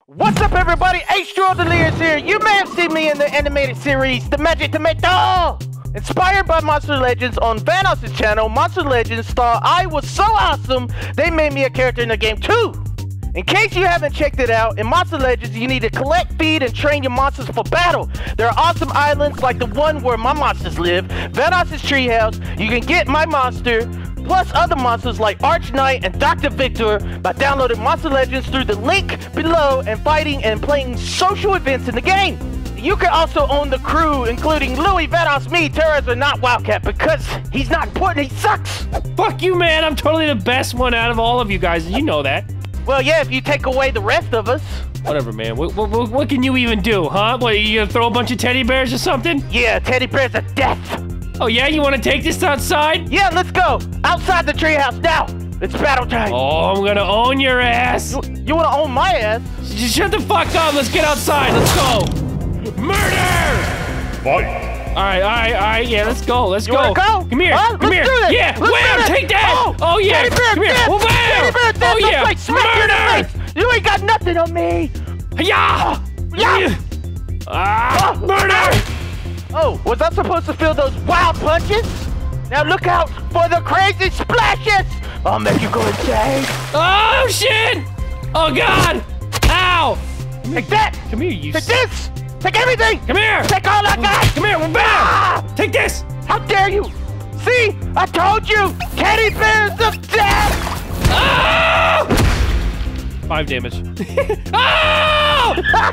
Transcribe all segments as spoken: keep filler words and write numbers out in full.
What's up, everybody? H two O Delirious here. You may have seen me in the animated series, The Magic Tomato! Inspired by Monster Legends on Vanoss's channel, Monster Legends thought I was so awesome, they made me a character in the game too! In case you haven't checked it out, in Monster Legends, you need to collect, feed, and train your monsters for battle. There are awesome islands like the one where my monsters live, Vanoss's treehouse. You can get my monster, plus other monsters like Arch Knight and Doctor Victor by downloading Monster Legends through the link below and fighting and playing social events in the game. You can also own the crew, including Louis, Vanoss, me, Terrors, and not Wildcat, because he's not important, he sucks! Fuck you, man, I'm totally the best one out of all of you guys, and you know that. Well, yeah, if you take away the rest of us. Whatever, man. What, what, what can you even do, huh? What, you gonna throw a bunch of teddy bears or something? Yeah, teddy bears of death! Oh, yeah? You want to take this outside? Yeah, let's go! Outside the treehouse, now! It's battle time! Oh, I'm gonna own your ass! You, you wanna own my ass? Just shut the fuck up, let's get outside, let's go! Murder! Fight! Alright, alright, alright, yeah, let's go, let's You go. wanna go? Come here, Huh? come Let's here. do this. Yeah, Let's wham, do this. take that! Oh, Oh, yeah, teddy bear come here. death. Oh, wham! Teddy bear death. Oh, Let's yeah, play smack you in the murder! face. You ain't got nothing on me! Yeah! Yeah! Ah, Oh. murder! Oh, was I supposed to feel those wild punches? Now look out for the crazy splashes! I'll make you go insane! Oh, shit! Oh, God! Ow! Take that! Come here, you Take this! Take everything! Come here! Take all I got! Come here, we're back! Ah! Take this! How dare you! See? I told you! Teddy bears of death! Ah! Five damage. Oh!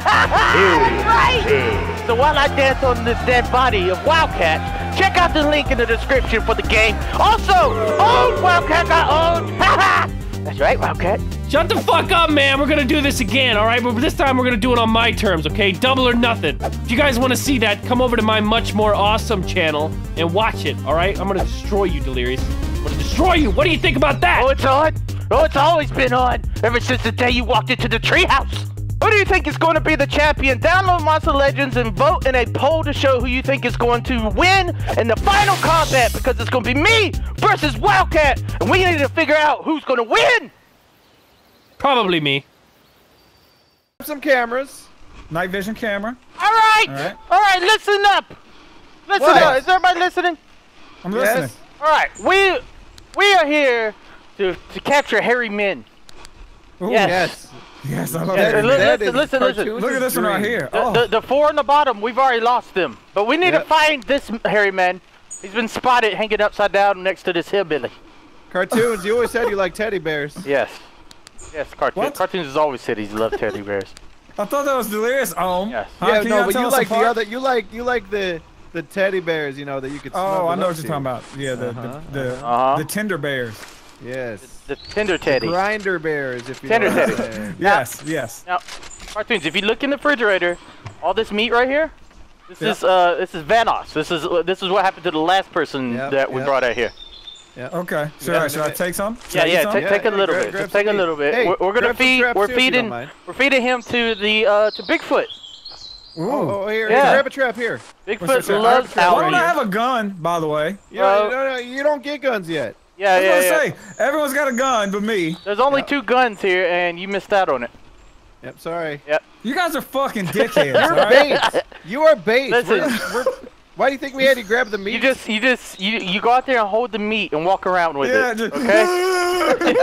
Right! So while I dance on this dead body of Wildcat, check out the link in the description for the game. Also, old Wildcat got owned! Haha! That's right, Wildcat. Shut the fuck up, man. We're gonna do this again, all right? But this time we're gonna do it on my terms, okay? Double or nothing. If you guys want to see that, come over to my much more awesome channel and watch it, all right? I'm gonna destroy you, Delirious. I'm gonna destroy you. What do you think about that? Oh, it's on. Oh, it's always been on. Ever since the day you walked into the treehouse. Who do you think is going to be the champion? Download Monster Legends and vote in a poll to show who you think is going to win in the final combat, because it's going to be me versus Wildcat, and we need to figure out who's going to win. Probably me. Some cameras. Night vision camera. All right. All right. All right, listen up. Listen What? up. Is everybody listening? I'm Yes. listening. All right. We we are here to, to capture hairy men. Ooh, Yes. Yes. Yes, I love Yeah, that. li- That listen, is listen, listen. cartoons Look at is this one right dream. here. The, Oh. the, the four on the bottom, we've already lost them. But we need Yep. to find this hairy man. He's been spotted hanging upside down next to this hillbilly. Cartoons. You always said you like teddy bears. Yes. Yes, cartoons. What? Cartoons has always said he's loved teddy bears. I thought that was Delirious. Um. Yes. Huh? Yeah, Can no, y'all but tell you us like the apart? other. You like you like the the teddy bears. You know that you could. Oh, snuggle I know up what you're to. talking about. Yeah, the Uh-huh, the the, uh-huh. the tender bears. Yes. The tender teddy. Grinder bears, if you Tender know what I'm teddy. saying. Yes, yes. Now, cartoons, if you look in the refrigerator, all this meat right here, this Yeah. is uh, this is Vanoss. This is uh, this is what happened to the last person Yep, that we yep. brought out here. Okay. Should Yeah, I should I take some? Should Yeah, I eat yeah. some? ta- Yeah, take a yeah, little grab- bit. grab Just take a some little meat. bit. Hey, we're, we're gonna grab some feed. scraps We're too, if you don't feeding. mind. We're feeding him to the uh, to Bigfoot. Ooh. Oh, here, Yeah. grab a trap here. What's Bigfoot that? loves Why Why out don't I here. have a gun, by the way? You, know, Uh, no, no, you don't get guns yet. Yeah, I was yeah, gonna yeah. say, everyone's got a gun but me. There's only Yep. two guns here, and you missed out on it. Yep. Sorry. You guys are fucking dickheads, You're alright? bait. You are bait. Listen. We're, we're, why do you think we had to grab the meat? You just, you just, you, you go out there and hold the meat and walk around with Yeah, it. just Okay.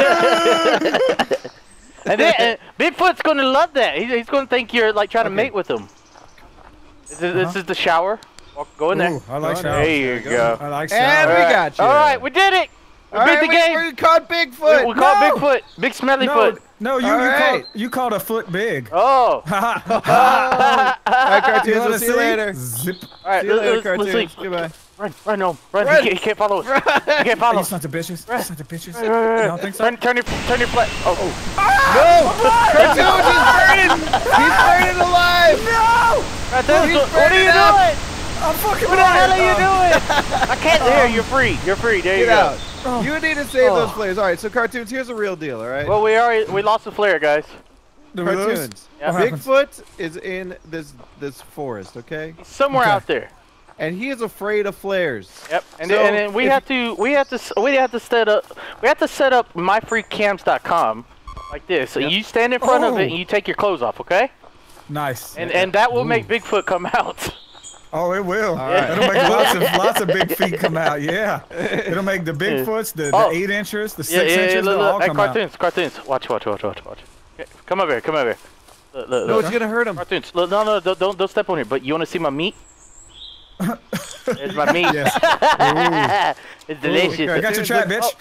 And then and Bigfoot's gonna love that. He's, he's gonna think you're like trying to Okay. mate with him. This is, this is the shower. Walk, go in there. Ooh, I like Go in showers. There you There you go. I like And showers. we got you. All right, we did it. We All beat right, the we, game. we caught Bigfoot. We, we caught No. Bigfoot. Big smelly No, foot. no, you, All you, right. called, you called a foot big. Oh. All right, cartoons. You We'll wanna see you later. Zip. All right, See you later, let's, let's cartoons. leave. Goodbye. Run, run, home, run. Run. He, can't, he can't follow us. Run. He can't follow You us. sons of bitches. You sons of bitches. Run, run, run. You don't think so? Turn, turn your, turn your flat. Oh, No! Cartoons, he's burning! He's burning alive! No! right there. He's What are burning you up. doing? I'm fucking What the hell are you doing? I can't hear. You're free. You're free. There you Get go. out. Oh. You need to save Oh. those players. All right, so cartoons, here's a real deal, all right? Well, we already we lost the flare, guys. Do we lose? Cartoons. Yeah. What happens? Bigfoot is in this this forest, okay? He's somewhere Okay. out there. And he is afraid of flares. Yep. And So, then, and then we if- have to we have to s- we have to set up we have to set up my free cams dot com like this. So you stand in front Oh. of it and you take your clothes off, okay? Nice. And and that will make Bigfoot come out. Oh, it will. right. It'll make lots of lots of big feet come out. Yeah. It'll make the Bigfoots, the, the Oh. eight inchers, the Yeah, six yeah, yeah. inches, Look, they'll all look. Hey, come out. cartoons, cartoons. Watch, watch, watch, watch, watch. Okay, come over here, come over here. Look, look, No, look. it's gonna hurt him. Cartoons. Look, no, no, don't, don't, don't step on here. But you want to see my meat? There's my meat. Yes. It's delicious. I got your trap, bitch.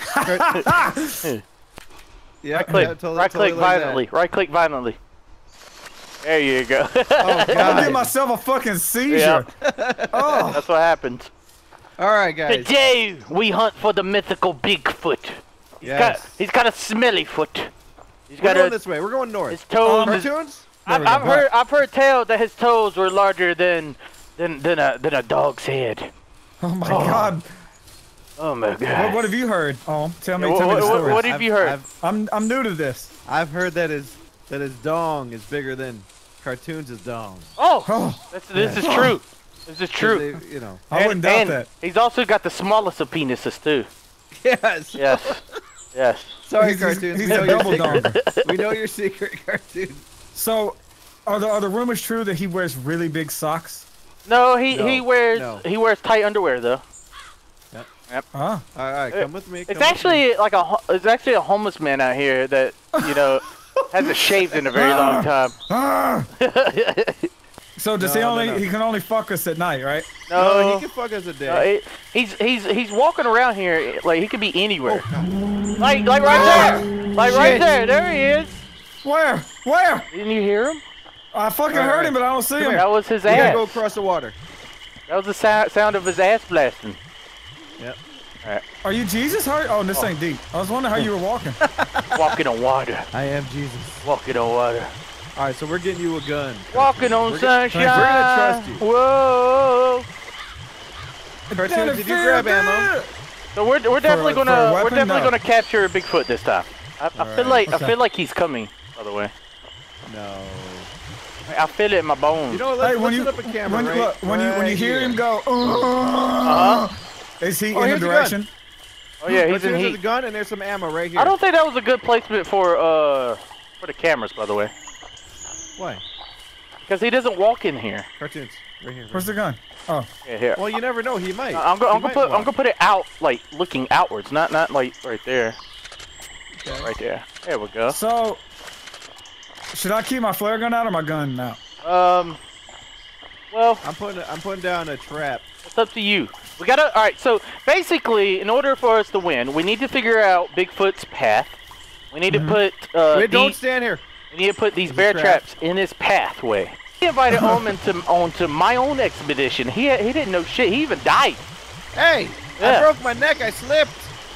Yeah, Right click, yeah, totally, right totally click like that. violently, right click violently. There you go. Oh I'm gonna god. give myself a fucking seizure. Oh. That's what happens. All right, guys. Today we hunt for the mythical Bigfoot. He's Yes. got, he's got a smelly foot. He's We're got going a, this way. We're going north. his toes. is- Cartoons? I've, we go. I've heard, I've heard tell that his toes were larger than, than, than a, than a dog's head. Oh my god. Oh my god. What, what have you heard? Oh, tell me, Yeah, tell me what, the what, story. what have you heard? I've, I'm I'm new to this. I've heard that his that his dong is bigger than Cartoons' dong. oh, Oh, that's, this is true. This is true. They- you know. I wouldn't doubt and that. he's also got the smallest of penises too. Yes. Yes. Yes. Sorry, He's- he's- Cartoons. he's we know a your double secret. dong. We know your secret, Cartoons. So, are the are the rumors true that he wears really big socks? No, he No, he wears no. he wears tight underwear though. Ah. All right, come with me. It's come with actually like a ho- it's actually a homeless man out here that you know hasn't shaved in a very long time. Ah. So does he No, no, only no. he can only fuck us at night, right? me. No, No, he can fuck us a day. no, it- he's he's he's walking around here like he could be anywhere. like like right there, like right Shit. there. There he is. Where? Where? Didn't you hear him? I fucking All right, heard him, but I don't see him. That was his we gotta ass. go across the water. That was the sound sound of his ass blasting. Yep. Are you Jesus? How, oh, this ain't deep. I was wondering how you were walking. Walking on water. I am Jesus. Walking on water. All right, so we're getting you a gun. Walking on We're gonna- sunshine. we're gonna trust you. Whoa. Cartoons, did you grab ammo? So we're we're definitely for a gonna we're weapon? definitely No. gonna capture Bigfoot this time. I, I feel Alright. like I Okay. feel like he's coming. By the way, No. I feel it in my bones. You know what? Let's, Hey, when let's you set up a camera when, right, look, when you when you right hear here. him go, Uh-huh. is he Oh, in the here's the gun. direction? Oh yeah, he's Cartoons, in there's a heat. gun and there's some ammo right here. I don't think that was a good placement for uh for the cameras, by the way, Why? because he doesn't walk in here. Cartoons, right here. Right Where's here. the gun? Oh, Yeah, here. Well, you never know. He might. I'm, go, He I'm gonna might put I'm walk. gonna put it out like looking outwards, not not like right there, Okay. right there. There we go. so should I keep my flare gun out or my gun out? Um. Well, I'm putting. I'm putting down a trap. it's up to you. We gotta. All right. So basically, in order for us to win, we need to figure out Bigfoot's path. We need to put. Uh, Wait, don't these- stand here. we need to put these Is bear it trapped? traps in his pathway. He invited Omen to onto my own expedition. He he didn't know shit. He even died. Hey, Yeah. I broke my neck. I slipped.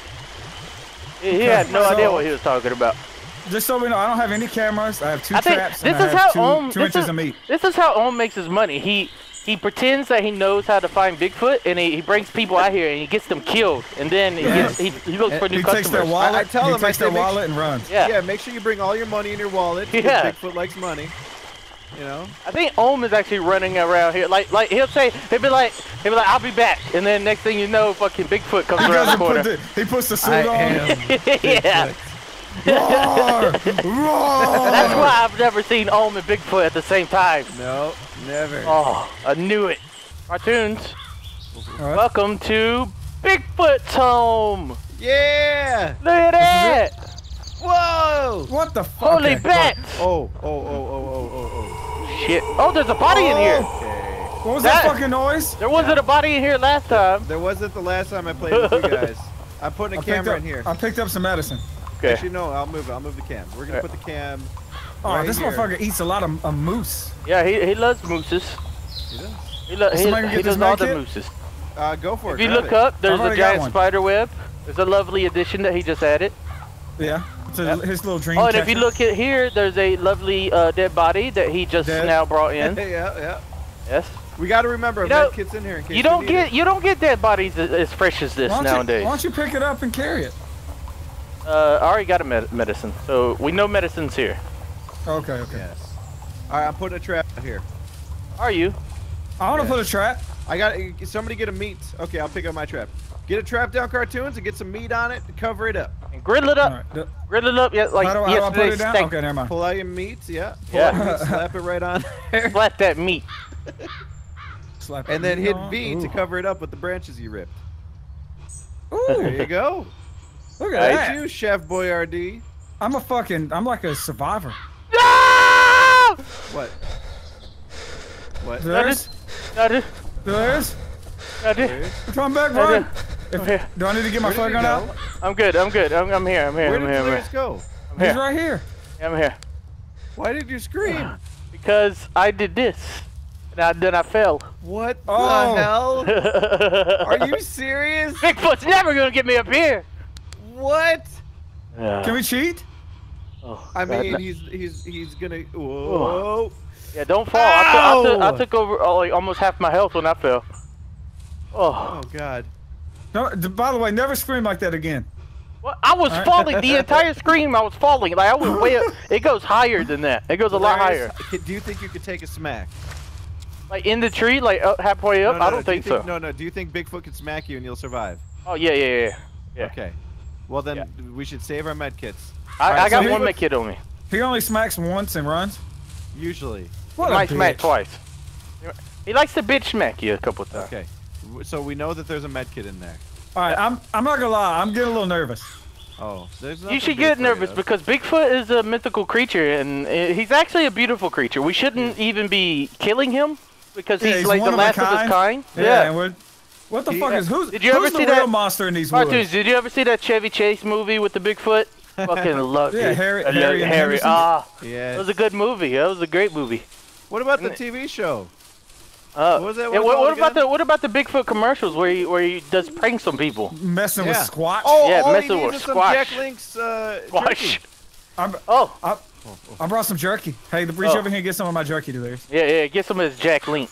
He, he had no So- idea what he was talking about. Just so we know, I don't have any cameras. I have two I think traps. this and I is have how two, Ohm. two This inches is, of meat. this is how Ohm makes his money. He he pretends that he knows how to find Bigfoot, and he, he brings people out here and he gets them killed, and then he, Yes. gets, he, he looks for new He takes their customers. wallet. I- I tell he him, I takes say, their make wallet and runs. Yeah. Yeah. Make sure you bring all your money in your wallet. 'cause Yeah. Bigfoot likes money. You know. I think Ohm is actually running around here. Like like he'll say he'll be like he'll be like I'll be back, and then next thing you know, fucking Bigfoot comes He, around the doesn't put corner. the, he puts the suit I on. am. Yeah. Roar! Roar! That's why I've never seen Ohm and Bigfoot at the same time. No, never. Oh, I knew it. Cartoons, All right. welcome to Bigfoot's home. Yeah. Look at that. Whoa. What the fuck? Holy Okay. bat. Oh, oh, oh, oh, oh, oh, Shit. Oh, there's a body in here. oh. Okay. What was that, That- fucking noise? There wasn't a body in here last time. There wasn't the last time I played with you guys. I'm putting a I picked camera up, in here. I picked up some medicine. Okay. Actually, no, I'll move it. I'll move the cam. We're gonna Okay. put the cam. Oh, right this here. motherfucker eats a lot of, of moose. Yeah, he he loves mooses. He does. He, lo- he, Somebody he get does this all med the kit? mooses. Uh, go for it. If you grab look it. up, there's I've a already got giant one. spider web. There's a lovely addition that he just added. Yeah. It's a, Yep. his little dream Oh, and if catcher. you look at here, there's a lovely uh, dead body that he just Dead? now brought in. yeah, yeah. Yes. We got to remember, You a know, med kit's in here in case You don't need get it. you don't get dead bodies as, as fresh as this why don't, you, nowadays. why don't you pick it up and carry it? Uh, I already got a med- medicine, so we know medicine's here. Okay, okay. Yes. All right, I'm putting a trap here. Are you? I want to Yes. put a trap. I got somebody get a meat. Okay, I'll pick up my trap. Get a trap down, cartoons, and get some meat on it to cover it up. And grill it up. All right. Grill it up. Yeah, like How do, how do I put yesterday's it down? steak. Okay, never mind. Pull out your meats, yeah. Pull Yeah. out your meat, slap it right on there. Slap that meat. Slap And the then meat hit on. V to Ooh. there you with the branches you ripped. Ooh, There you go. look at Nice. that. You, Chef Boyardee. I'm a fucking, I'm like a survivor. No! What? What? There's, Got it. there's. Got it. Come back, Got it. run. I'm here. Do I need to get my Where did flare he gun go? out? I'm good. I'm good. I'm, I'm here. I'm here. Where I'm did here. I'm Delirious here. go? I'm He's here. right here. I'm here. Why did you scream? Because I did this. And I, then I fell. What Oh. the hell? Are you serious? Bigfoot's never gonna get me up here. What? Can we cheat? Oh, I God, mean, no. he's he's he's gonna. Whoa! Yeah, don't fall. I took, I took, I Ow! took over uh, like almost half my health when I fell. Oh. Oh God! No, d- by the way, never scream like that again. Well, I was Alright. falling the entire scream. I was falling. Like I was way up. It goes higher than that. It goes a lot higher. Hilarious. Do you think you could take a smack? Like in the tree, like up, halfway up. No, no, I no, don't do you think so. No, no. Do you think Bigfoot could smack you and you'll survive? Oh yeah, yeah, yeah. Yeah. Okay. Well then, Yeah. we should save our med kits. I, Alright, I got so one he- med kit on me. He only smacks once and runs. Usually. What He a might smack bitch. twice. He likes to bitch smack you a couple times. Okay. W- So we know that there's a med kit in there. All right, I'm, I'm not gonna lie. I'm getting a little nervous. Oh, there's. You nothing should to be get afraid nervous of. because Bigfoot is a mythical creature and uh, he's actually a beautiful creature. We shouldn't even be killing him because Yeah, he's, he's like one the of a last of his kind. kind. Yeah. Yeah. and we're- what the He- fuck is who's? Did you who's ever the see real that- monster in these Cartoons, woods? did you ever see that Chevy Chase movie with the Bigfoot? Fucking love Yeah, it. Harry- I love Harry and Harry. Henderson. Ah, Yeah. that was a good movie. That was a great movie. What about the Isn't T V show? Uh, What was that yeah, one what, called what about again? the what about the Bigfoot commercials where he where he does pranks on people? Messing with Yeah. Squatch. Oh, Yeah, all he messing needs with is some squash. Jack Link's uh, Wash. jerky. I'm, Oh, I, I brought some jerky. Hey, reach Oh. over here and get some of my jerky, Delirious. yeah, yeah. Get some of his Jack Link.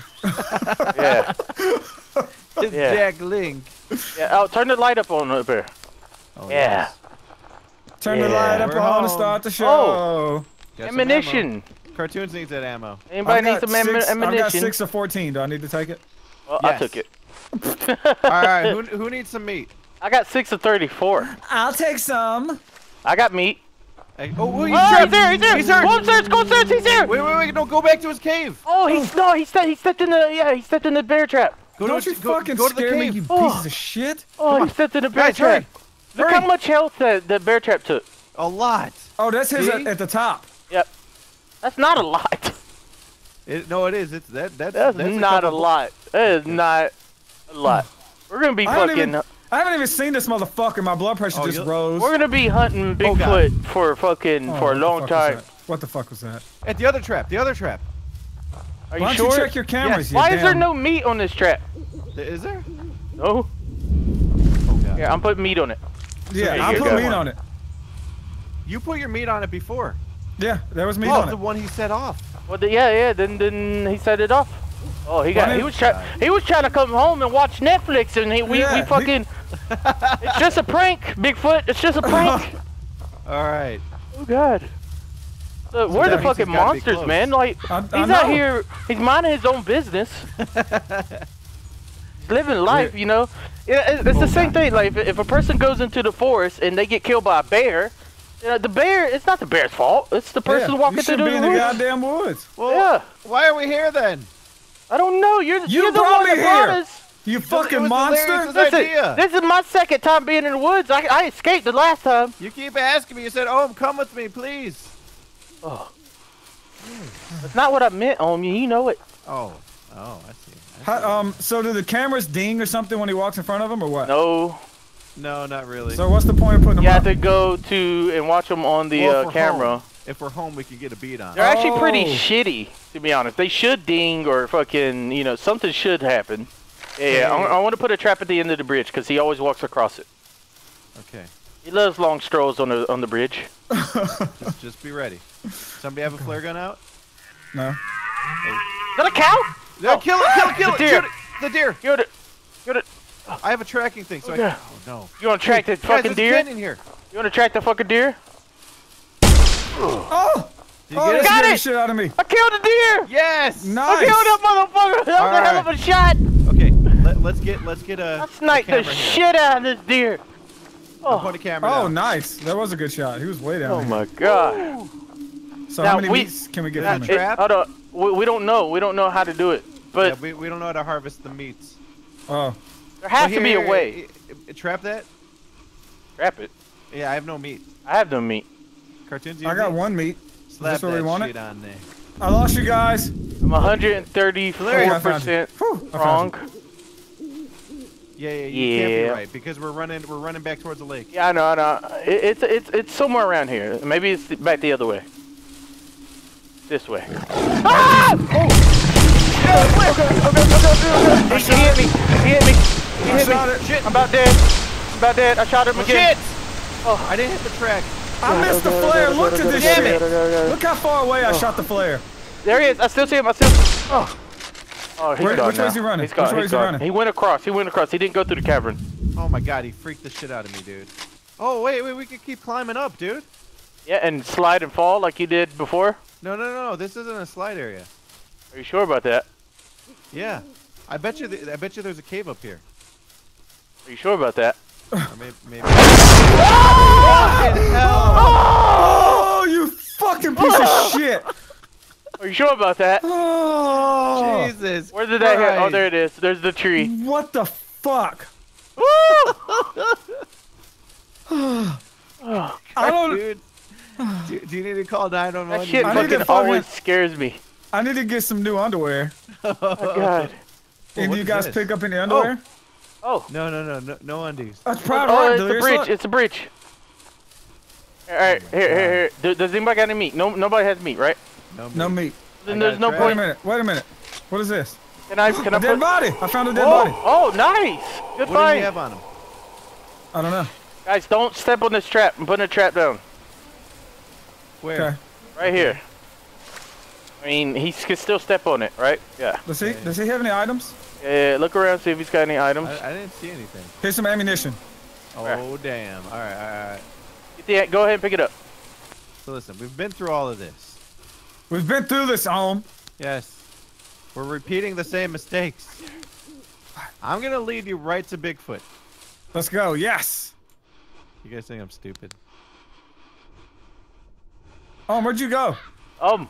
yeah, It's Yeah. Jack Link. yeah. Oh, turn the light up on up here. Oh, Yeah. Turn the Yeah. light up We're on home. to start the show. Oh. Got some Ammunition. ammo. Cartoons needs that ammo. Anybody I've need got some ammu- six, I've got ammunition? six or fourteen. Do I need to take it? Well, I Yes. took it. all right, who, who needs some meat? I got six of thirty-four. I'll take some. I got meat. Hey, oh, oh, he's Oh, he's trapped. there! He's there! He's there. Go upstairs! Go upstairs! He's here! Wait, wait, wait! Don't go back to his cave. Oh, he's no! He stepped. He stepped in the yeah. He stepped in the bear trap. Go Don't to, you go, fucking go to the scare me, cave. you Oh. pieces of shit. Oh, he stepped in the bear Guys, trap. hurry. Look Hurry. how much health that the bear trap took. A lot. Oh, that's his See? at, at the top. Yep. That's not a lot. It, no, it is. It's that. That's, That's, that's not a, couple- lot. That is not a lot. We're gonna be I haven't fucking. even- I haven't even seen this motherfucker. My blood pressure Oh, just you'll- rose. We're gonna be hunting Oh, God. Bigfoot for fucking Oh, for a what the long fuck was time. that? What the fuck was that? At the other trap. The other trap. Are you Why don't sure? you check your cameras? Yes. you Why is there damn- no meat on this trap? Th- Is there? No. Oh God. Here, I'm putting meat on it. Yeah, There I you put go. meat on it. You put your meat on it before. Yeah, there was meat Oh, on the it. one he set off. Well, the, yeah, yeah. Then, then he set it off. Oh, he got. Why He didn't- was trying. He was trying to come home and watch Netflix, and he, we, Yeah, we he- fucking. It's just a prank, Bigfoot. It's just a prank. All right. Oh God. So we're that the means fucking he's gotta be monsters, close. man. Like I- I he's out know. here. He's minding his own business. He's living life, you know. Yeah, it- it's the same thing. Like if, if a person goes into the forest and they get killed by a bear, you know, the bear. It's not the bear's fault. It's the person Yeah, walking you through should the be in the woods. goddamn woods. Well, Yeah. why are we here then? I don't know. You're, You you're the brought one me that brought here. us. You It fucking was monster. Delirious' Listen, idea. this is my second time being in the woods. I, I escaped the last time. You keep asking me. You said, "Oh, come with me, please." Oh. That's not what I meant, homie. You know it. Oh, oh, I see. I see. How, um, so do the cameras ding or something when he walks in front of them, or what? No. No, not really. So what's the point of putting them You up? have to go to and watch them on the Well, uh, if we're camera. home- If we're home, we can get a beat on. They're actually pretty Oh. shitty, to be honest. They should ding or fucking, you know, something should happen. Yeah, yeah. I, I want to put a trap at the end of the bridge because he always walks across it. Okay. He loves long strolls on the on the bridge. Just, just be ready. Somebody have a flare gun out? No. Is that a cow? No, Oh. kill it! Kill it! Kill The it! deer. Shoot it! The deer! Get it. Get it. I have a tracking thing, so Okay. I. Oh no! You want to track the Guys, fucking there's a deer? kid in here. You want to track the fucking deer? Oh! Did you Oh, get that it? Got scared the it! shit out of me. I killed a deer! Yes. Nice. I killed that motherfucker! That was a Alright. hell of a shot! Okay. Let, let's get let's get a. I sniped a the shit out of this deer. Oh, put a camera. Oh, down. nice. That was a good shot. He was way down. Oh here. my god. So Now, how many we- meats can we get That from it? trap- It, Trap? hold on. We, we don't know. We don't know how to do it. But Yeah, we we don't know how to harvest the meats. Oh, there has Well, to here, be a here, way. here, here, Trap that. Trap it. Yeah, I have no meat. I have no meat. Cartoons. You I got meat? one meat. Slap this where we that want shit it? on there. I lost you guys. I'm one hundred thirty-four I found you. percent Whew, I wrong. found Yeah, yeah, you can't be Yeah. right because we're running we're running back towards the lake. Yeah, I know, I know. It, it's it's it's somewhere around here. Maybe it's back the other way. This way. Ah! Oh! Okay, okay, okay, okay, okay. He, he hit me. He hit me. He I hit shot me. it. Shit. I'm about dead. I'm about dead. I shot him again. Shit! Oh. I didn't hit the track. I missed the flare. Look at this Damn shit. it. Look how far away I shot the flare. There he is. I still see him. I still. Oh. Oh, he's Where- gone which way now. is he running? He's gone. Which way he's is he gone. running? He went across. He went across. He didn't go through the cavern. Oh my god, he freaked the shit out of me, dude. Oh wait, wait, we could keep climbing up, dude. Yeah, and slide and fall like you did before. No, no, no, no. This isn't a slide area. Are you sure about that? Yeah. I bet you. Th I bet you there's a cave up here. Are you sure about that? Or maybe. maybe. Oh, you fucking piece of shit. Are you sure about that? Oh, Jesus. Where did that hit? Oh, Christ. there it is. There's the tree. what the fuck? Woo! I don't. Dude. Do, do you need to call nine one one? That shit I need to fucking fucking- always scares me. I need to get some new underwear. Oh god. And what you is guys this? pick up any underwear? Oh. No, no, no, no, no undies. That's proud Oh, right, it's a Delirious. bridge. Look. It's a bridge. All right, here, here, here. Do- Does anybody got any meat? No, nobody has meat, right? No, No meat. Then I there's got no a trap. Wait a point. minute. Wait a minute. What is this? Can I? Can I A dead put? body. I found a dead Oh, body. oh, nice. Good What do find. you have on him? I don't know. Guys, don't step on this trap. I'm putting a trap down Where? Okay. right here. I mean, he can still step on it, right? Yeah. Does he? Okay. Does he have any items? Yeah. Look around, see if he's got any items. I, I didn't see anything. Here's some ammunition. Oh Right. damn! All right, all right, all right. Get the, go ahead and pick it up. So listen, we've been through all of this. We've been through this, Om. Yes. We're repeating the same mistakes. I'm gonna lead you right to Bigfoot. Let's go. Yes. You guys think I'm stupid? Om, where'd you go? Um.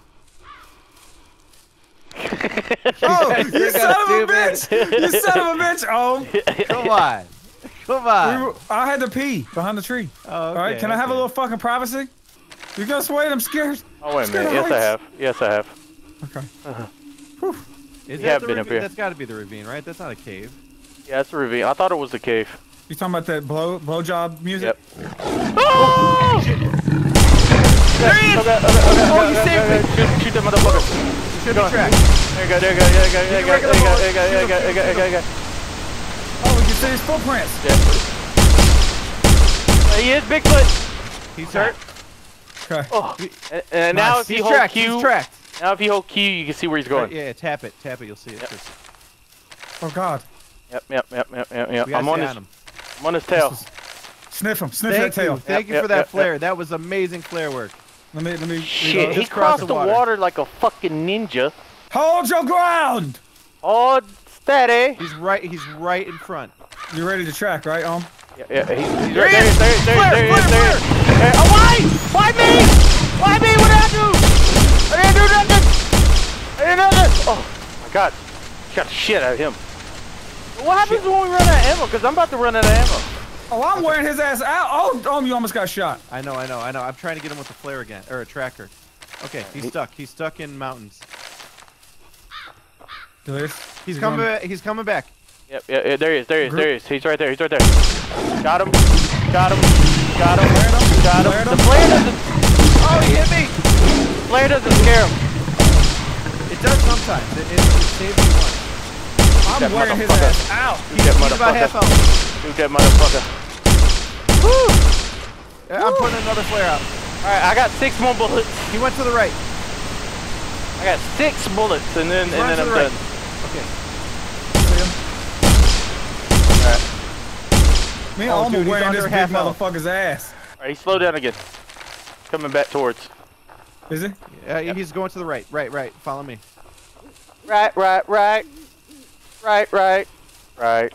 Oh, guys you think son I'm of a bitch! You son of a bitch, Om. Come on. Come We on. were, I had to pee behind the tree. Oh, All right, okay, can I have a okay. little fucking privacy? You guys wait, I'm scared. Oh wait a Scared minute. of Yes, I heights. have. Yes, I have. Okay. Is We have that the been up ravine? here. That's got to be the ravine, right? That's not a cave. Yeah, that's a ravine. I thought it was the cave. You talking about that blow blowjob music? Yep. Oh! There he is! Okay, okay, okay, Oh, okay, you okay, saved okay, me. Shoot, shoot that motherfucker. Should Go be on. tracked. There you go, there you go, there you go, there you go, there you go, there you go, there you go, there you go, there you go, there you go. Oh, we can see his footprints. Yeah. He is Bigfoot. He's hurt. Okay. Oh, and, and now Nice. if you He's hold tracked. Q, He's tracked. now if you hold Q, you can see where he's going. Right, yeah, yeah, tap it. Tap it. You'll see it. Yep. Just- Oh God. Yep, yep, yep, yep, yep, yep. We gotta I'm on stay his, on him. I'm on his tail. Sniff him. Sniff Thank that you. tail. Thank Yep, you yep, for that yep, flare. That was amazing flare work. Let me. Let me. Shit, uh, he just cross crossed the the water. water like a fucking ninja. Hold your ground. Oh, steady. He's right. He's right in front. You ready to track, right, Om? Yeah, yeah, he's, he's There right he there. is. There he is. There he is. There he is. There he is. There- Oh, why? Why me? Why me? What did I do? I didn't do nothing. I didn't do nothing. Oh my God, shot the shit out of him. What happens when we run out of ammo? Because I'm about to run out of ammo. Oh, I'm wearing his ass out. Oh, Om, you almost got shot. I know. I know. I know. I'm trying to get him with the flare again, or a tracker. Okay, he's stuck. He's stuck in mountains. Delirious. He's He's coming. going- Back, he's coming back. Yep, yeah, yeah, there he is. There he is. Group. There he is. He's right there. He's right there. Got him. Got him. Got him. Flared him. Got Flared him. him. The flare doesn't. Oh, he hit me. Flare doesn't scare him. It does sometimes. It, it, it saves me once. I'm That wearing his motherfucker. ass out. Shoot that He's about half motherfucker. health. Shoot that motherfucker. Yeah, I'm putting another flare out. All right, I got six more bullets. He went to the right. I got six bullets, and then He's and running then to I'm the right. done. Okay. All right. Me and Oh, Om dude, are he's wearing under this big half health. motherfucker's ass. All right, he slowed down again. Coming back towards. Is he? Uh, He's going to the right. Right, right. Follow me. Right, right, right. Right, right. Right.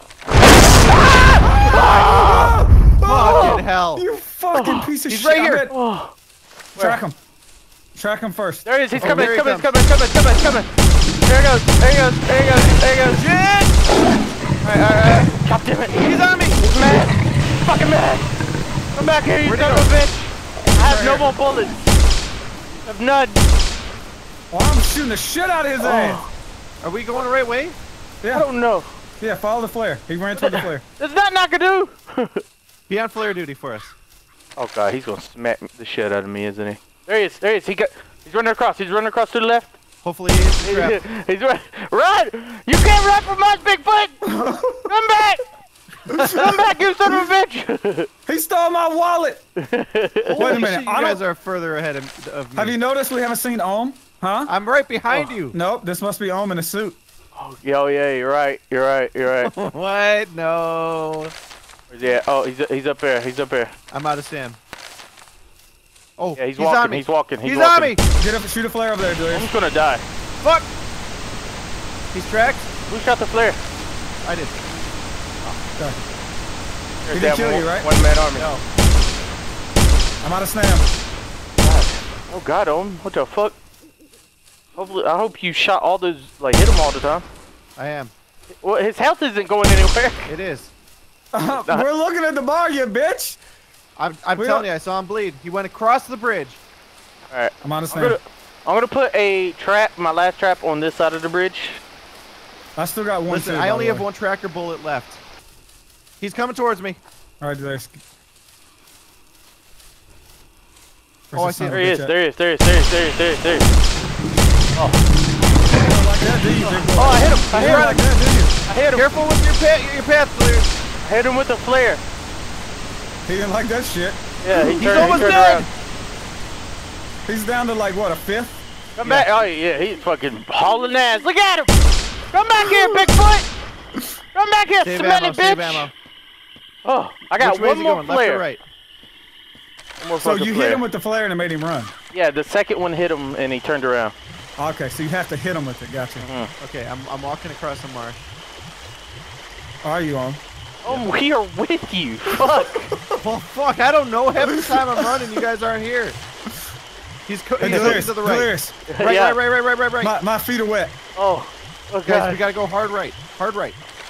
Fucking hell. You fucking piece of He's shit. right I here. bet- Oh, Track him. Track him first. there he is. He's Oh, coming. there He's he coming. He's coming. He's coming. He's coming. He's coming. There he goes. There he goes. There he goes. There he goes. Shit! Alright, alright, alright. God damn it. He's on me. He's mad. Fucking mad. Come back here, you Where'd he son go? of a bitch. I have Right no here. more bullets. I have none. Oh, I'm shooting the shit out of his ass. Are we going the right way? I Yeah, don't know. yeah. Follow the flare. He ran toward the flare. That's not Nakadu. Be on flare duty for us. Oh god, he's gonna smack the shit out of me, isn't he? There he is. There he is. He got. He's running across. He's running across to the left. Hopefully he hits the trap. He's run. Run! You can't run from us, Bigfoot. Come back. Come back, you son of a bitch. He stole my wallet. Wait a Holy minute. shit, you I guys don't, are further ahead of, of me. have you noticed we haven't seen Ohm? Huh? I'm right behind you. Nope. This must be Ohm in a suit. Oh yeah, oh, yeah, you're right. You're right. You're right. What? No. Where's he at? Oh, he's he's up there. He's up there. I'm out of stam. Oh, Yeah, he's, he's walking. on me. He's walking. He's, He's walking. on me. Get up, shoot a flare over there, I'm Julius. just gonna die. Fuck. He's tracked. Who shot the flare? I did. Okay. There's didn't that kill one, you, right? One man army. No. I'm out of snap. Oh god, Ohm, what the fuck? Hopefully, I hope you shot all those, like, hit him all the time. I am. Well, his health isn't going anywhere. It is. Uh, we're looking at the bar, you bitch. I'm, I'm We telling don't- you, I saw him bleed. He went across the bridge. All right, I'm out of I'm gonna, snap. I'm gonna put a trap, my last trap, on this side of the bridge. I still got one. Listen, too, I by only the have way. one tracker bullet left. He's coming towards me. All right, there's. Oh, I see him. There he is. There he is. There he is. There he is. There he is. There he is. There he is. Like that, do you, big boy? Oh, I hit him. I You hit him. like that, do you? I hit him. Careful with your path, your path clear. I hit him with a flare. He didn't like that shit. Yeah, he He's turned, almost he turned dead. around. He's down to like what, a fifth? Come back. Oh, yeah, he's fucking hauling ass. Look at him. Come back here, Bigfoot. Come back here, Save smelly ammo, save bitch. ammo. Oh, I got Which way is one he more going, left or flare. right? One more So fucking you flare. hit him with the flare and it made him run. Yeah, the second one hit him and he turned around. Okay, so you have to hit him with it. Gotcha. Okay, I'm, I'm walking across the marsh. Are you on? Oh, we are with you. Fuck. Well, fuck, I don't know. Half the time I'm running, you guys aren't here. He's, co Hey, he's looking Delirious, to the right. Delirious, Right, Yeah. right, right, right, right, right, right. my, my feet are wet. Oh. Oh, Guys, God. we gotta go hard right. Hard right.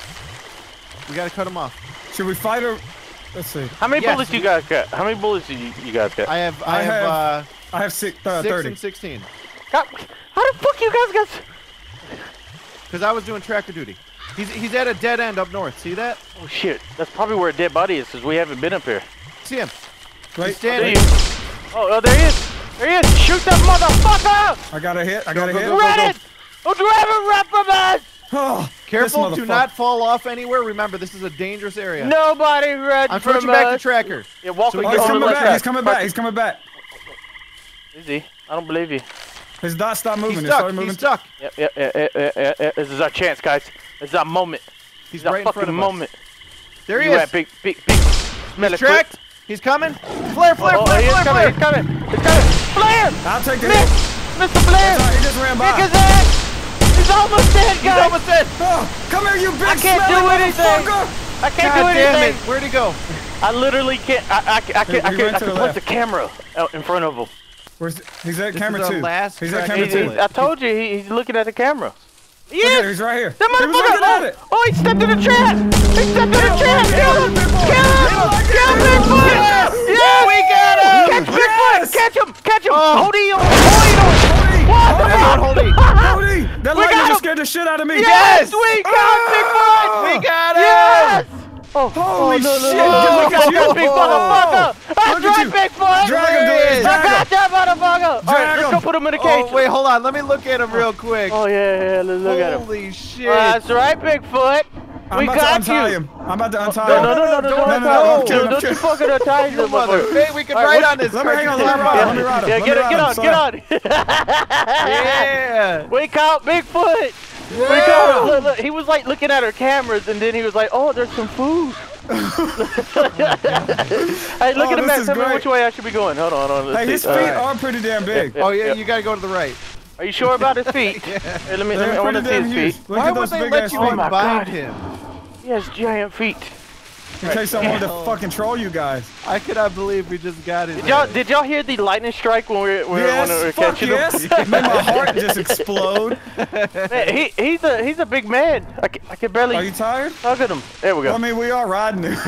We gotta cut him off. Should we fight or? Let's see. How many Yes. bullets you guys got? How many bullets do you, you guys got? I have, I, I have, have uh, I have six, uh, six thirty. and sixteen. God, how the fuck you guys got? Because I was doing tractor duty. He's, he's at a dead end up north. See that? Oh shit, that's probably where a dead body is, because we haven't been up here. See him? Wait, He's There standing. he is. Oh, oh, there he is. There he is. Shoot that motherfucker! I got a hit. I got a go, hit. go, Run it! Don't you ever run from us! Oh, Careful, this do motherfucker. not fall off anywhere. Remember, this is a dangerous area. Nobody runs I'm from switching back to us. tracker. Yeah, walk So with he Oh, you he's on the coming left back. He's side. coming back. He's coming back. Is he? I don't believe you. His dot stopped moving. He's It stuck. started moving. He's stuck. Yep, yep, yep, yep, yep, yep, yep. This is our chance, guys. This is our moment. He's This is our right in fucking front of moment. us. There he you is. at big, big, big. Smell He's it, quick. tracked. He's coming. Flare, flare, Oh, oh, flare, he is flare, coming. flare. He's coming. He's coming. Flare! I'll take the Miss, hit. Mister Flare! Sorry, he just ran Kick by. his ass! He's almost dead, He's guys! almost dead. Oh, come here, you big I can't do smelly anything. motherfucker. I can't God do damn it. anything. Where'd he go? I literally can't. I, I, I, He- can't. I he can't. ran I to can the put the left. camera out in front of him. Where's, he's at This camera is our two. last He's at track. camera He's, two. he's, I told you, he, he's looking at the camera. Look at it, Yes! he's right here. That He was looking at motherfucker! it. Oh, oh, he stepped in the trap! He stepped in the trap! Kill Kill him, him! big boy. Kill him! Kill him. Kill Bigfoot! Yes! Yes! We got him! Catch Bigfoot! Yes! Catch him! Catch him! Oh. Hold it! Hold it! What the Hold fuck? Hold it. Cody, that We lightning got just him. scared the shit out of me. Yes! We got Oh. Bigfoot! We got him. Yes! Oh, Holy oh, no, no, shit! no, no, Look we at got you. that big motherfucker! That's Look at right, you. Bigfoot! Drag him, Delirious, I drag got that motherfucker! Alright, Drag let's him. go put him in the cage. Oh, wait, hold on. Let me look at him real quick. Oh, yeah, yeah, let's look at him. Holy shit. Uh, that's right, Bigfoot. I'm We about got to untie you. him. I'm about to untie No, him. no, no, no, no, no, don't no, untie no, I'm him. kidding, I'm Don't you kidding. fucking untie You him, mother. motherfucker. Hey, we can All right, ride what- on this. Let me hang on, let me crazy ride him, let me motherfucker. ride him. Yeah, let get me on, get ride on, him, get on. Yeah. We caught Bigfoot. We caught him. Look, look, he was like looking at our cameras, and then he was like, "Oh, there's some food." Hey, look Oh, at the this map. is Tell me great. which way I should be going. Hold on, hold on. Let's Hey, his see. feet All right. are pretty damn big. Oh, yeah, Yep. you gotta go to the right. Are you sure about his feet? Hey, let me. Let me. They're I want to pretty see damn his huge. feet. Look Why at would those they big let ass you Oh feet. my unbind God. him? He has giant feet. In case I wanted to fucking troll you guys. I cannot believe we just got it. Did y'all did y'all hear the lightning strike when we were, when Yes, we were fuck catching yes. him? Made my heart just explode. Man, he he's a he's a big man. I can, I can barely Are you tired? hug at him. There we go. I mean, we are riding it.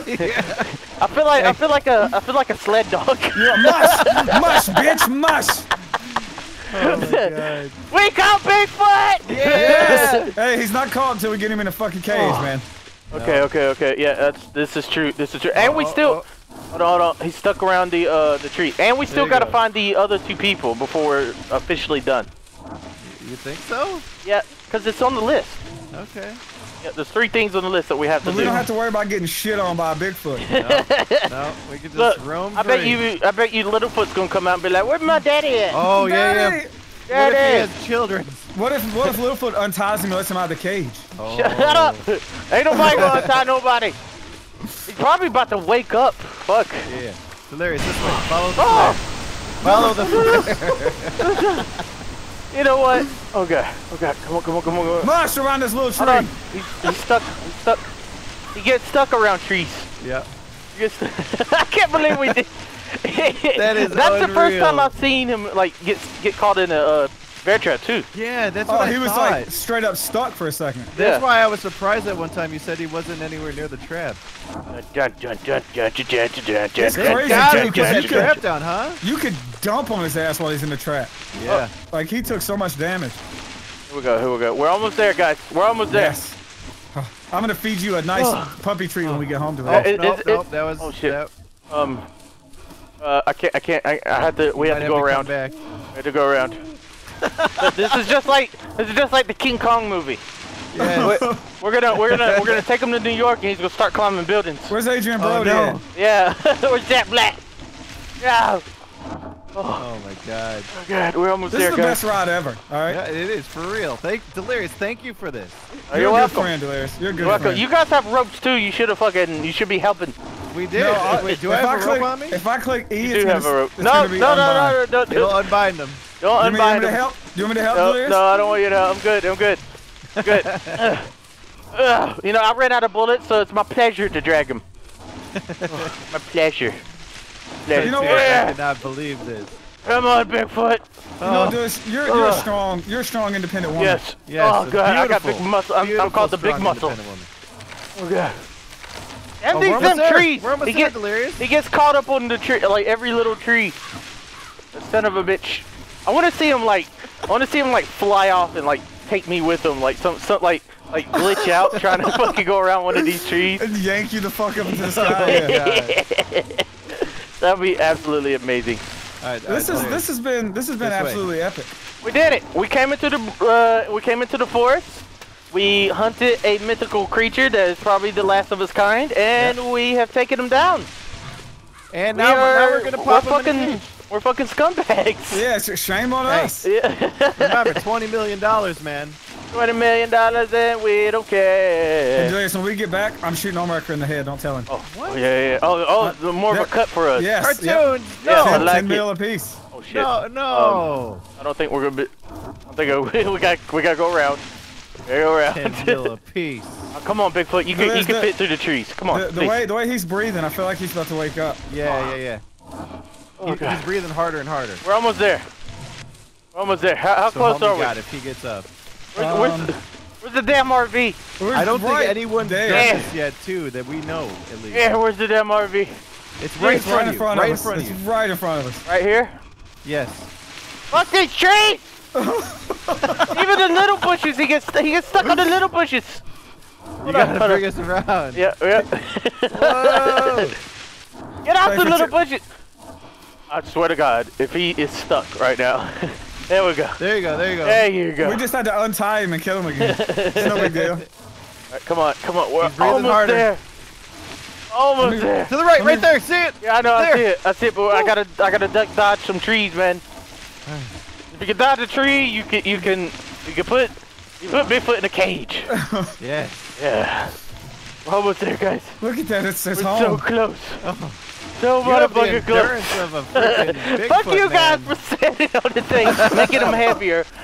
I feel like I feel like a I feel like a sled dog. Yeah, mush, mush, bitch, mush. Oh my god. We caught Bigfoot! Yes. Hey, he's not caught until we get him in a fucking cage, Oh. man. Okay, okay, okay. Yeah, that's this is true. This is true. And we Oh, still oh, hold on, hold on. He's stuck around the uh the tree. And we still you gotta go. find the other two people before we're officially done. You think so? Yeah, because it's on the list. Okay. Yeah, there's three things on the list that we have to But we do. don't have to worry about getting shit on by a Bigfoot. No, we can just Look, roam I bet free. you I bet you Littlefoot's gonna come out and be like, where's my daddy at? Oh yeah, yeah. Daddy! What if he Daddy! has children? What if what if Littlefoot unties him and lets him out of the cage? Oh. Shut up! Ain't nobody gonna untie nobody. He's probably about to wake up. Fuck. Yeah. Hilarious. This way. Follow the Oh! flare. Follow the flare. You know what? Oh god. Oh god. Come on, come on, come on, come on. Mush around this little Hold on. tree. He's, he's stuck. He's stuck. He gets stuck around trees. Yep. He gets I can't believe we did. That is That's the first unreal. time I've seen him like get get caught in a uh, bear trap too. Yeah, that's what Oh, I he was thought. like straight up stuck for a second. That's Yeah. why I was surprised that one time you said he wasn't anywhere near the trap. It's It's crazy, God, too, he because put you that could, trap down, huh? you could dump on his ass while he's in the trap. Yeah. Like, he took so much damage. Here we go. Here we go. We're almost there, guys. We're almost there. Yes. I'm gonna feed you a nice puppy treat when we get home Oh, today. it- nope, it- nope, it- that was. oh, shit. That, Um. Uh, I can't. I can't. I, I have to. We have might to go come around. Back. We have to go around. But this is just like this is just like the King Kong movie. Yeah. We're, we're gonna we're gonna we're gonna take him to New York and he's gonna start climbing buildings. Where's Adrian Oh, Brody? no. at? Yeah. Where's Jack Black? Yeah. Oh my god. Oh god, we're almost This is there, the guys. best ride ever. All right. Yeah, it is for real. Thank Delirious. Thank you for this. Oh, You're you're a good welcome. friend, Delirious. You're a good You're welcome. friend. You guys have ropes too. You should have fucking. You should be helping. We did. No, I- Wait, do if I have a click, rope on me? If I click E, You it's do gonna, have a rope. it's No, gonna no, be no, unbound. no, no, It'll no. unbind them. Don't You want me- you want unbind me to him. help? You want me to help, No, Delirious? no, I don't want you to help. I'm good. I'm good. I'm good. Ugh. Ugh. You know, I ran out of bullets, so it's my pleasure to drag him. My pleasure. pleasure. You know I what? Yeah. cannot believe this. Come on, Bigfoot. You know, Oh. Delirious, you're, you're a Ugh. strong, you're a strong, independent woman. Yes. Yes, Oh a god, I got beautiful, big muscle. I'm, I'm beautiful, called the big strong, muscle. independent woman. Oh god. And Oh, these we're almost them there. trees. We're almost he there, gets Delirious. he gets caught up on the tree, like every little tree. The son of a bitch. I want to see him like, I want to see him like fly off and like take me with him, like some, some like, like glitch out, trying to fucking go around one of these trees. And yank you the fuck up into the Oh, sky. Yeah. God. That'd be absolutely amazing. All right, all This right, is Delirious. this has been this has been This way. absolutely epic. We did it. We came into the uh, we came into the forest. We hunted a mythical creature that is probably the last of its kind, and we have taken him down. And We now, we're, now are- we're gonna pop we're him in a fucking cage. we're fucking scumbags. Yeah, it's shame on Hey. us. Yeah. Remember, twenty million dollars, man. Twenty million dollars and we don't And care. Delirious, when we get back, I'm shooting Omar in the head. Don't tell him. Oh, oh, yeah, yeah. Oh, oh, the more of a that- cut for us. Yes. Cartoons. Yeah, No. I Ten, like ten it. mil apiece. Oh shit. No, no. I don't think we're gonna be. I think we, we got we gotta go around. We gotta go around. Ten mil a piece. Oh, come on, Bigfoot. You can you There's can the- fit through the trees. Come on. The, the please. way the way he's breathing, I feel like he's about to wake up. Yeah, yeah, yeah. Oh, He- God. he's breathing harder and harder. We're almost there. We're almost there. How, how So close help are me we? God if he gets up. Where's, where's, Um, the, where's the damn R V? We're I don't right think anyone's there. done Yeah. this yet, too, that we know, at least. Yeah, where's the damn R V? It's right in It's front right of in you. front Right of in us. front of It's you. right in front of us. Right here? Yes. Fuck these trees! Even the little bushes, he gets he gets stuck on the little bushes. You Hold on, gotta hold bring on. us around. Yeah, yeah. Whoa! Get out Sorry the for little t- bushes. I swear to God, if he is stuck right now. There we go. There you go, there you go. There you go. We just had to untie him and kill him again. It's no big deal. All right, come on, come on. We're He's breathing almost harder. there. Almost me- there. To the right, Let me- right there, see it? Yeah, I know. I There. see it. I see it. But I gotta, I gotta duck dodge some trees, man. If you can dodge a tree, you can, you can, you can put, you put Bigfoot in a cage. Yes. Yeah. We're almost there, guys. Look at that. It's his We're home. so close. So You have the motherfucking close. endurance of a freaking Bigfoot, Fuck you guys man. for standing on the thing, making them happier.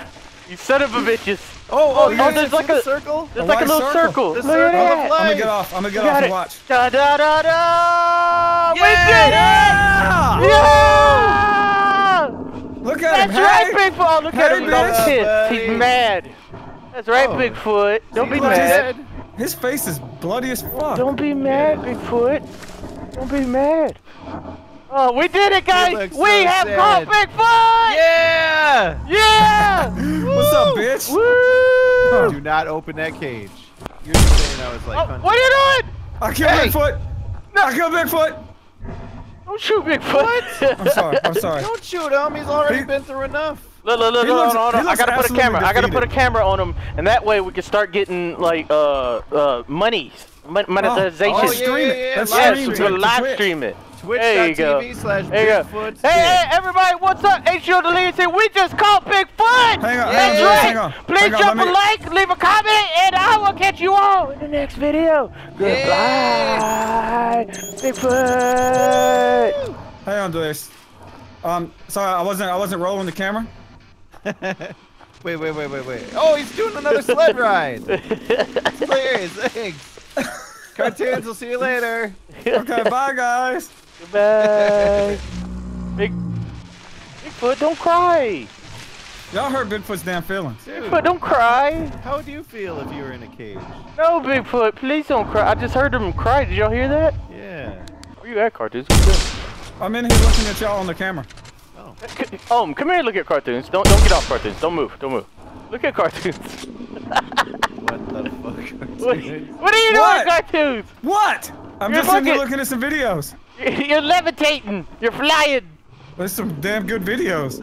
You son of a bitches. Oh, oh, Oh, yeah, there's see like the a- circle. There's A like a white little circle. circle. The Look at circle. that. I'm gonna get off. I'm gonna get Got off it. and watch. Da da da da. We Yeah! did it! Yeah! Yeah! Look at That's him. right, Hey! Bigfoot. Oh, look Hey, at him. He's all bitch. pissed. Buddy. He's mad. That's right, Oh. Bigfoot. Don't be See, look, mad. he's- His face is bloody as fuck. Don't be mad, Bigfoot. Don't be mad. Oh, we did it, guys. look We so have sad. caught Bigfoot. Yeah! Yeah! What's up, bitch? Woo! Do not open that cage. You're just saying I was like, Oh, hunting. what are you doing? I killed Hey! Bigfoot. I killed Bigfoot. Don't shoot Bigfoot. I'm sorry. I'm sorry. Don't shoot him. He's already He- been through enough. Look, look, look, He hold looks- on, hold he on. I looks gotta put a absolutely camera. I gotta put a defeated. camera on him, and that way we can start getting like uh uh money, mon- monetization. Oh, Let's yeah, stream yeah, it. yeah. Let's Live Yes, stream we're it. gonna to live Twitch. stream it. Twitch There dot you go. T V slash There you go. Bigfoot. Hey, hey, everybody, what's up? H O Delirious here. We just caught Bigfoot. Hang on, That's hang on, right. hang on. Please Hang on, drop let a me- like, leave a comment, and I will catch you all in the next video. Goodbye, Bigfoot. Hang on, Delirious. Um, sorry, I wasn't. I wasn't rolling the camera. Wait, wait, wait, wait, wait. Oh, he's doing another sled ride. Hilarious. Thanks. Cartoons, we'll see you later. Okay, bye, guys. Goodbye. Big, Bigfoot, don't cry. Y'all hurt Bigfoot's damn feelings. Dude, Bigfoot, don't cry. how would you feel if you were in a cage? No, Bigfoot, please don't cry. I just heard him cry. Did y'all hear that? Yeah. Where you at, Cartoons? What's good? I'm in here looking at y'all on the camera. C- Um, come here and look at Cartoons. Don't don't get off, Cartoons. Don't move. Don't move. Look at Cartoons. What the fuck? What, Cartoons? what are you What? doing, Cartoons? What? I'm You're just sitting here looking- looking at some videos. You're levitating. You're flying. There's some damn good videos.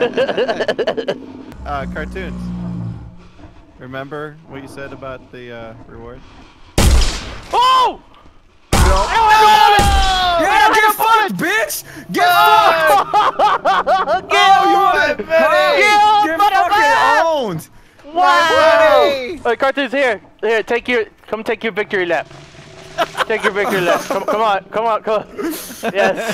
Uh, cartoons. Remember what you said about the uh, reward? Oh! Yeah, I get don't fucked, bitch! Get fucked! Get Oh, you want it? Get Huh? on, Get motherfucker! fucking owned! Wow! buddy! Hey, Cartoons, here. Here, take your, come take your victory lap. Take your victory lap. Come, come on, come on, come on. Yes.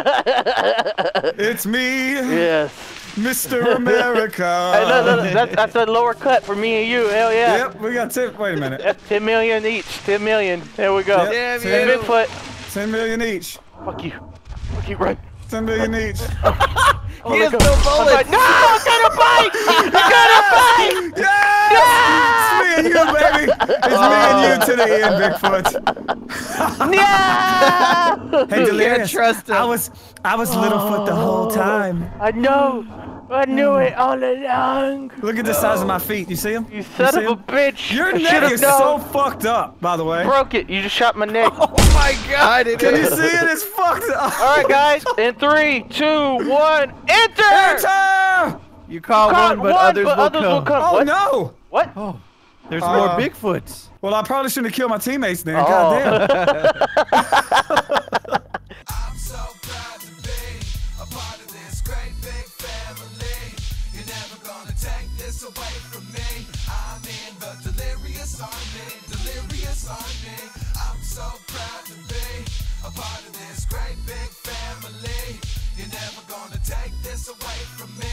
It's me, Yes. Mister America. Hey, look, look, look, that's, that's a lower cut for me and you. Hell yeah. Yep, we got tip. Wait a minute. Yep, ten million each. ten million. There we go. Yep. Damn Ten Hey, you. Bigfoot. ten million each. Fuck you. Fuck you, run. ten million each. Oh, He let has go. no I'm bullets. like, no, I'm gonna bite! I'm gonna bite! Yes! It's me and you, baby. It's me and you to the end, Bigfoot. No! Hey, Delirious. trust him. I was, I was Littlefoot the whole time. I know. I knew it all along. Look at the size of my feet. You see them? You son see of a 'em? bitch. Your I neck should've is known. so fucked up, by the way. Broke it. You just shot my neck. Oh my god, it Can you is. see it? It's fucked up. All right, guys. In three, two, one, enter! Enter! You caught Caught one, but one, others, but will, others come. will come. Oh What? no! What? Oh, there's Uh, more Bigfoots. Well, I probably shouldn't have killed my teammates then. Oh. Goddamn. I'm so proud to be a part of this great big family. You're never gonna take this away from me. I'm in the delirious army, delirious army. I'm so proud to be a part of this great big family. You're never gonna take this away from me.